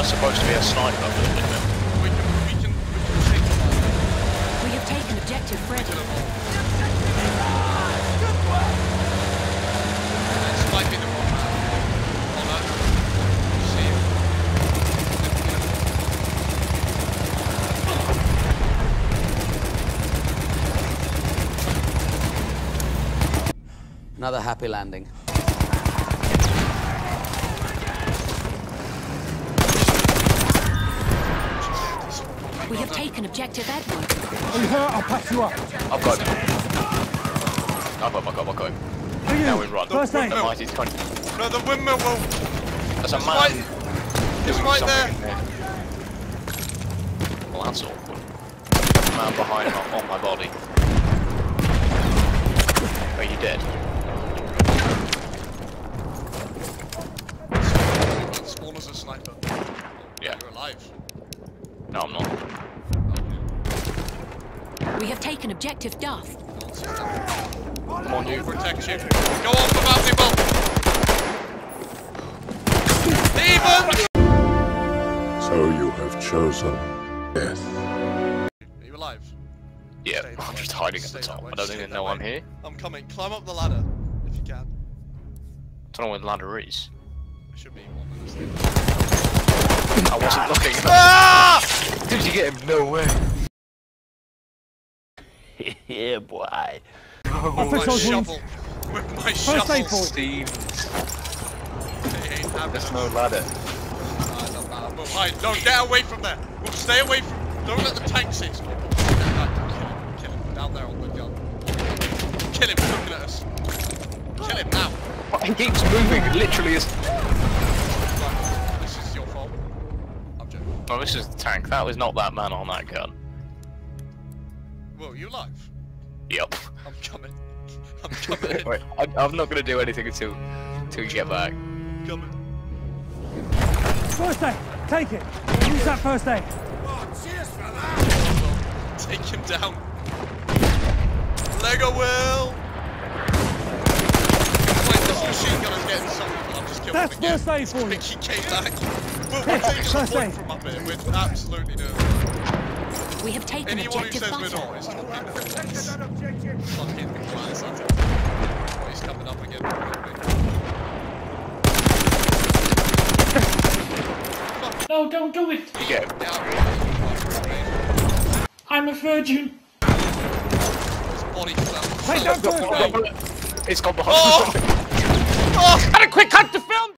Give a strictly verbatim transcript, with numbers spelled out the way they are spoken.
that's supposed to be a sniper, isn't it? We can, we can, we can take them all. We have taken objective We Freddy. kill them all. This might be the one man. Hold on. See him. Another happy landing. We have taken objective Edward. Are you hurt? I'll patch you up. I've got him. I've got him, I've got him, I've got him. Now we run. First aid. The mighty's coming. No, the windmill will. There's a It's man. right, it's right there. there. Well, that's awkward. A man behind on, on my body. Are you dead? Spawn as a sniper. Yeah. You're alive. No, I'm not. We have taken objective Duff. Come on, you. Protect you. Go on for bounty bolt. Steven! So you have chosen death. Are you alive? Yeah, Stay I'm that just way. hiding at Stay the that top. way. I don't Stay even that know way. I'm here. I'm coming. Climb up the ladder if you can. I don't know where the ladder is. There should be one. I wasn't looking. Ah! Did you get him? No way. Yeah, boy. With my Officials shovel. With my First shovel. aid for Steve, They ain't having there's it. no ladder. Ah, it doesn't matter. We'll hide. No, get away from there. We'll stay away from. Don't let the tank see us. Kill him. Kill him. Down there on the gun. Kill him. Looking at us. Kill him now. He keeps moving. It literally is. Right. This is your fault. I'm joking. Oh, this is the tank. That was not that man on that gun. Well, you alive? Yep. I'm coming. I'm coming. Wait, I, I'm not gonna do anything until until you get back. I'm coming. First aid. Take it. Use that first aid. Take him down. Lego Will! Wait, this machine gunner's getting something, but I'm just killing That's him again. first aid for you. He came back. We're, Here, we're taking a first point aid. from up here. We're absolutely doing it. We have taken Anyone who objective says we're Butter. not is talking nonsense. Fucking lies. Oh, he's coming up again. No, don't do it. You get him. Yeah, I'm a virgin. his body fell. Take that first aid. It's gone behind. Oh! Oh! Got a quick cut to film.